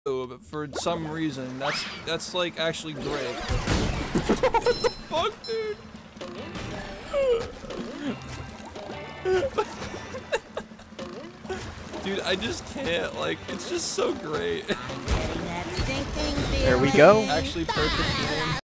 but for some reason, that's like actually great. What the fuck, dude? Dude, I just can't, like, it's just so great. There we go. Actually perfect game.